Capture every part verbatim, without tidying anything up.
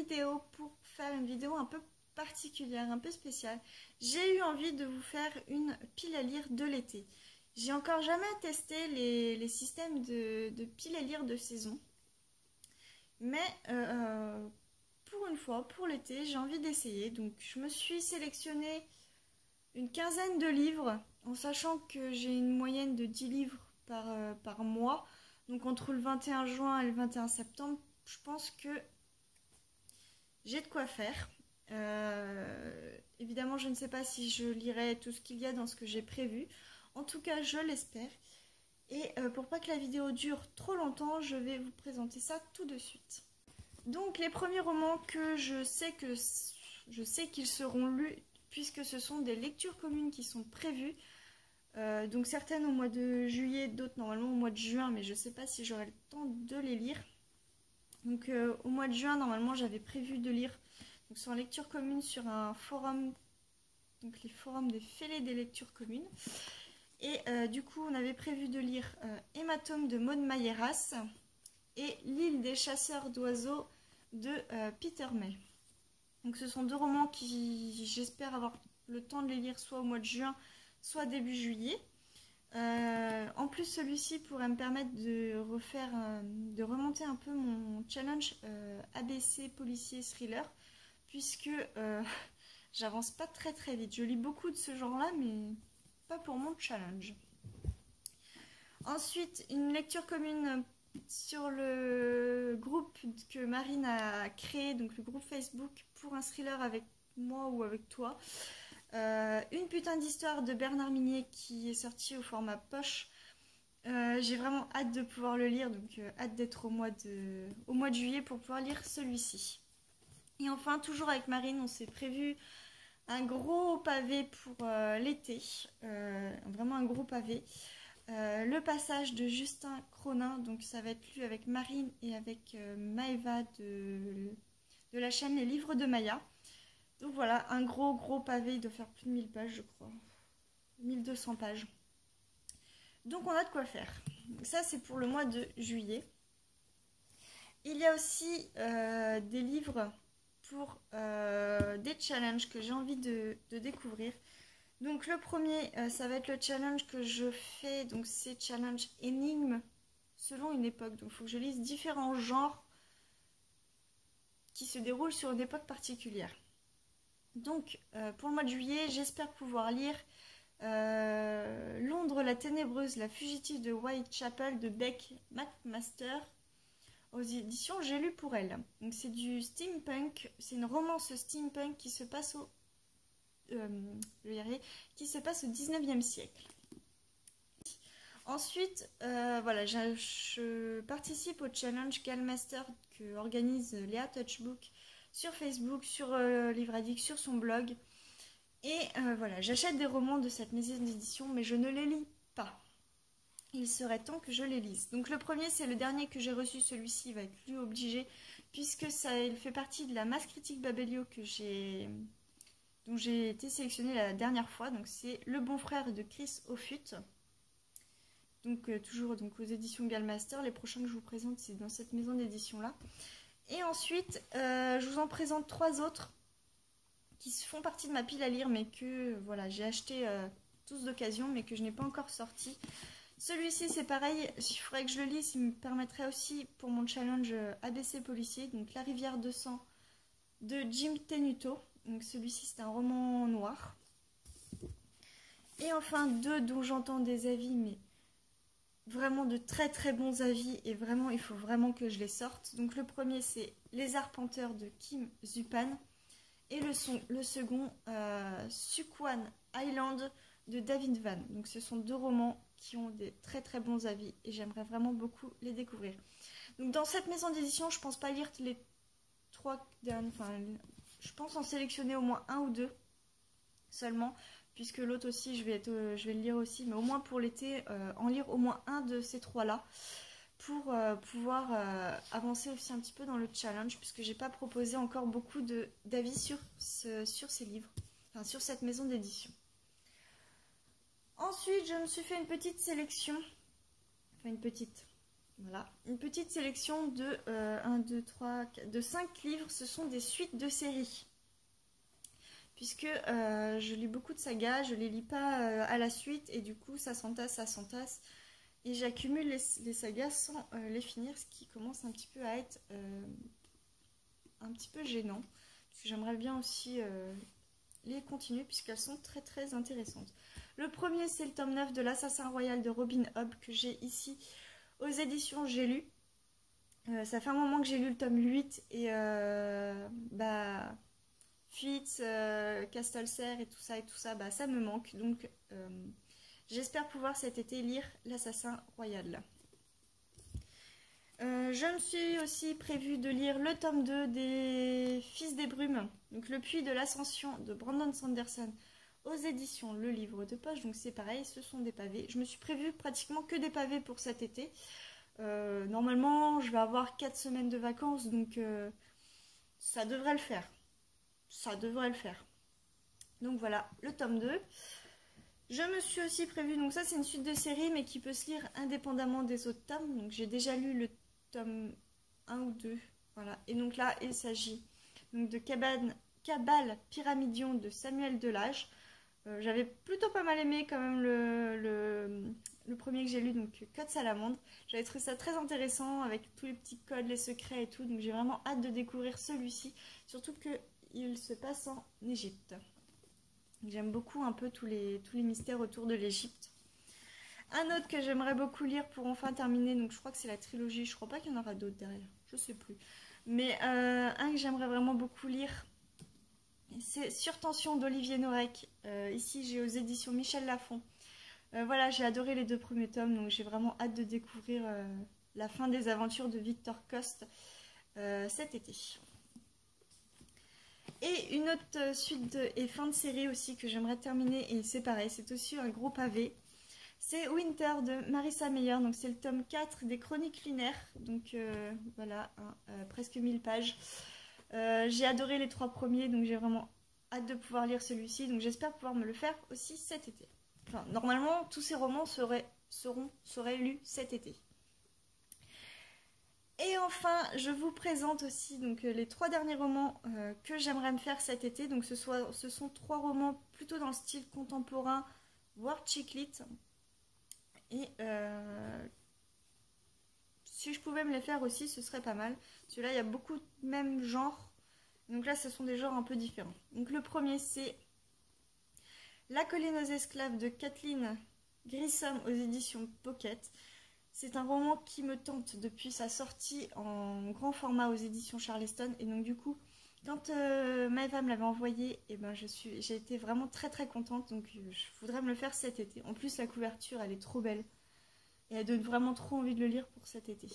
vidéo pour faire une vidéo un peu particulière, un peu spéciale. J'ai eu envie de vous faire une pile à lire de l'été. J'ai encore jamais testé les, les systèmes de, de pile à lire de saison. Mais euh, pour une fois, pour l'été, j'ai envie d'essayer. Donc je me suis sélectionné une quinzaine de livres, en sachant que j'ai une moyenne de dix livres par, euh, par mois. Donc entre le vingt et un juin et le vingt et un septembre, je pense que j'ai de quoi faire. Euh, évidemment, je ne sais pas si je lirai tout ce qu'il y a dans ce que j'ai prévu. En tout cas, je l'espère. Et euh, pour pas que la vidéo dure trop longtemps, je vais vous présenter ça tout de suite. Donc, les premiers romans que je sais que je sais qu'ils seront lus, puisque ce sont des lectures communes qui sont prévues. Euh, donc certaines au mois de juillet, d'autres normalement au mois de juin, mais je ne sais pas si j'aurai le temps de les lire. Donc euh, au mois de juin, normalement, j'avais prévu de lire donc, sur lecture commune sur un forum, donc les forums des fêlés des lectures communes. Et euh, du coup, on avait prévu de lire euh, Hématome de Maud Mayeras et L'île des chasseurs d'oiseaux de euh, Peter May. Donc ce sont deux romans qui, j'espère avoir le temps de les lire soit au mois de juin, soit début juillet. Euh, en plus, celui-ci pourrait me permettre de refaire, euh, de remonter un peu mon challenge euh, A B C policier thriller, puisque euh, j'avance pas très très vite. Je lis beaucoup de ce genre-là, mais pas pour mon challenge. Ensuite, une lecture commune sur le groupe que Marine a créé, donc le groupe Facebook pour un thriller avec moi ou avec toi. Euh, une putain d'histoire de Bernard Minier qui est sorti au format poche. Euh, j'ai vraiment hâte de pouvoir le lire, donc euh, hâte d'être au mois de, au mois de juillet pour pouvoir lire celui-ci. Et enfin, toujours avec Marine, on s'est prévu un gros pavé pour euh, l'été, euh, vraiment un gros pavé. Euh, le passage de Justin Cronin, donc ça va être lu avec Marine et avec euh, Maëva de, de la chaîne Les Livres de Maya. Donc voilà, un gros gros pavé, il doit faire plus de mille pages je crois, mille deux cents pages. Donc on a de quoi faire. Donc ça c'est pour le mois de juillet. Il y a aussi euh, des livres pour euh, des challenges que j'ai envie de, de découvrir. Donc le premier, euh, ça va être le challenge que je fais, donc c'est challenge énigme selon une époque. Donc il faut que je lise différents genres qui se déroulent sur une époque particulière. Donc euh, pour le mois de juillet, j'espère pouvoir lire euh, Londres la ténébreuse, la fugitive de Whitechapel de Beck McMaster aux éditions J'ai lu pour elle. Donc c'est du steampunk, c'est une romance steampunk qui se passe au Euh, je dirais, qui se passe au dix-neuvième siècle. Ensuite, euh, voilà, je, je participe au challenge Galmaster que organise Léa Touchbook sur Facebook, sur euh, Livre Addict, sur son blog. Et euh, voilà, j'achète des romans de cette maison d'édition, mais je ne les lis pas. Il serait temps que je les lise. Donc le premier, c'est le dernier que j'ai reçu, celui-ci va être lu obligé, puisque ça il fait partie de la masse critique Babelio que j'ai... dont j'ai été sélectionnée la dernière fois. Donc c'est Le Bon Frère de Chris Offutt. Donc euh, toujours donc, aux éditions Galmaster. Les prochains que je vous présente, c'est dans cette maison d'édition-là. Et ensuite, euh, je vous en présente trois autres qui font partie de ma pile à lire, mais que voilà, j'ai acheté euh, tous d'occasion, mais que je n'ai pas encore sorti. Celui-ci, c'est pareil, il faudrait que je le lise, il me permettrait aussi pour mon challenge A B C policier, donc La rivière de sang de Jim Tenuto. Donc celui-ci, c'est un roman noir. Et enfin, deux dont j'entends des avis, mais vraiment de très très bons avis, et vraiment, il faut vraiment que je les sorte. Donc le premier, c'est Les Arpenteurs de Kim Zupan. Et le, son, le second, euh, Sukwan Island de David Van. Donc ce sont deux romans qui ont des très très bons avis et j'aimerais vraiment beaucoup les découvrir. Donc dans cette maison d'édition, je pense pas lire les trois derniers, enfin je pense en sélectionner au moins un ou deux seulement, puisque l'autre aussi je vais, être, euh, je vais le lire aussi, mais au moins pour l'été, euh, en lire au moins un de ces trois-là, pour euh, pouvoir euh, avancer aussi un petit peu dans le challenge, puisque j'ai pas proposé encore beaucoup d'avis sur, ce, sur ces livres, enfin sur cette maison d'édition. Ensuite, je me suis fait une petite sélection, enfin une petite, Voilà, une petite sélection de euh, un, deux, trois, quatre, de cinq livres. Ce sont des suites de séries. Puisque euh, je lis beaucoup de sagas, je les lis pas euh, à la suite et du coup ça s'entasse, ça s'entasse. Et j'accumule les, les sagas sans euh, les finir, ce qui commence un petit peu à être euh, un petit peu gênant. Parce que j'aimerais bien aussi euh, les continuer puisqu'elles sont très très intéressantes. Le premier c'est le tome neuf de l'Assassin Royal de Robin Hobb que j'ai ici aux éditions J'ai lu. Euh, ça fait un moment que j'ai lu le tome huit et euh, bah... Fitz, euh, Castelcer et tout ça et tout ça, bah ça me manque. Donc euh, j'espère pouvoir cet été lire l'Assassin Royal. Euh, je me suis aussi prévu de lire le tome deux des Fils des Brumes, donc le Puits de l'Ascension de Brandon Sanderson aux éditions Le Livre de Poche. Donc c'est pareil, ce sont des pavés. Je me suis prévu pratiquement que des pavés pour cet été. Euh, normalement, je vais avoir quatre semaines de vacances, donc euh, ça devrait le faire. Ça devrait le faire. Donc voilà, le tome deux. Je me suis aussi prévu, donc ça c'est une suite de série, mais qui peut se lire indépendamment des autres tomes. Donc j'ai déjà lu le tome un ou deux. Voilà. Et donc là, il s'agit donc de Cabane, Cabale Pyramidion de Samuel Delage. Euh, J'avais plutôt pas mal aimé quand même le, le, le premier que j'ai lu, donc Code Salamandre. J'avais trouvé ça très intéressant avec tous les petits codes, les secrets et tout. Donc j'ai vraiment hâte de découvrir celui-ci. Surtout que il se passe en Égypte. J'aime beaucoup un peu tous les, tous les mystères autour de l'Égypte. Un autre que j'aimerais beaucoup lire pour enfin terminer, donc je crois que c'est la trilogie, je crois pas qu'il y en aura d'autres derrière, je sais plus. Mais euh, un que j'aimerais vraiment beaucoup lire, c'est Sur Tension d'Olivier Norek. Euh, ici j'ai aux éditions Michel Lafon. Euh, voilà, j'ai adoré les deux premiers tomes, donc j'ai vraiment hâte de découvrir euh, la fin des aventures de Victor Coste euh, cet été. Et une autre suite de, et fin de série aussi que j'aimerais terminer, et c'est pareil, c'est aussi un gros pavé. C'est Winter de Marissa Meyer, donc c'est le tome quatre des Chroniques lunaires, donc euh, voilà, hein, euh, presque mille pages. Euh, j'ai adoré les trois premiers, donc j'ai vraiment hâte de pouvoir lire celui-ci, donc j'espère pouvoir me le faire aussi cet été. Enfin, normalement, tous ces romans seraient, seront, seraient lus cet été. Et enfin, je vous présente aussi donc, les trois derniers romans euh, que j'aimerais me faire cet été. Donc ce, soit, ce sont trois romans plutôt dans le style contemporain, voire chick lit. Et euh, si je pouvais me les faire aussi, ce serait pas mal. Celui-là, il y a beaucoup de même genres. Donc là, ce sont des genres un peu différents. Donc le premier, c'est La colline aux esclaves de Kathleen Grissom aux éditions Pocket. C'est un roman qui me tente depuis sa sortie en grand format aux éditions Charleston. Et donc du coup, quand euh, Maëva me l'avait envoyé, et ben, je suis, j'ai été vraiment très très contente. Donc euh, je voudrais me le faire cet été. En plus, la couverture, elle est trop belle. Et elle donne vraiment trop envie de le lire pour cet été.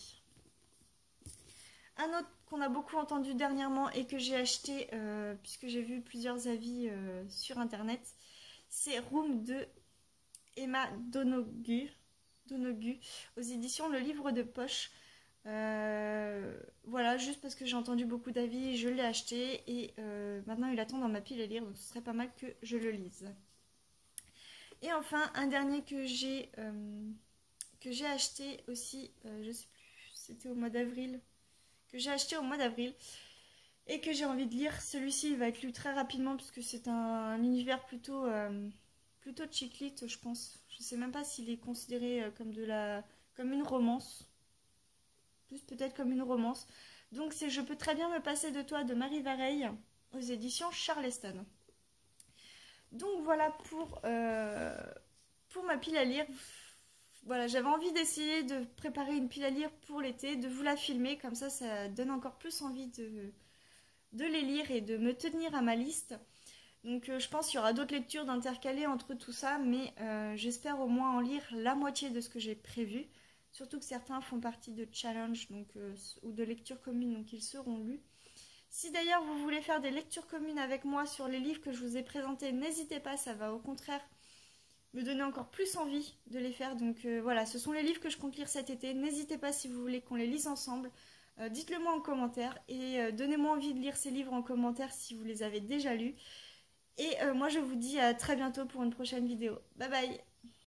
Un autre qu'on a beaucoup entendu dernièrement et que j'ai acheté, euh, puisque j'ai vu plusieurs avis euh, sur internet, c'est Room de Emma Donoghue. Donoghue aux éditions Le Livre de Poche. Euh, voilà, juste parce que j'ai entendu beaucoup d'avis, je l'ai acheté et euh, maintenant il attend dans ma pile à lire, donc ce serait pas mal que je le lise. Et enfin, un dernier que j'ai euh, que j'ai acheté aussi, euh, je sais plus, c'était au mois d'avril, que j'ai acheté au mois d'avril et que j'ai envie de lire. Celui-ci il va être lu très rapidement puisque c'est un, un univers plutôt euh, plutôt chick lit, je pense. Je sais même pas s'il est considéré comme de la comme une romance. Plus peut-être comme une romance. Donc c'est Je peux très bien me passer de toi de Marie Vareille aux éditions Charleston. Donc voilà pour, euh, pour ma pile à lire. Voilà, j'avais envie d'essayer de préparer une pile à lire pour l'été, de vous la filmer, comme ça ça donne encore plus envie de, de les lire et de me tenir à ma liste. Donc euh, je pense qu'il y aura d'autres lectures d'intercaler entre tout ça, mais euh, j'espère au moins en lire la moitié de ce que j'ai prévu. Surtout que certains font partie de challenge donc, euh, ou de lectures communes, donc ils seront lus. Si d'ailleurs vous voulez faire des lectures communes avec moi sur les livres que je vous ai présentés, n'hésitez pas, ça va au contraire me donner encore plus envie de les faire. Donc euh, voilà, ce sont les livres que je compte lire cet été. N'hésitez pas si vous voulez qu'on les lise ensemble. Euh, dites-le moi en commentaire et euh, donnez-moi envie de lire ces livres en commentaire si vous les avez déjà lus. Et euh, moi je vous dis à très bientôt pour une prochaine vidéo. Bye bye!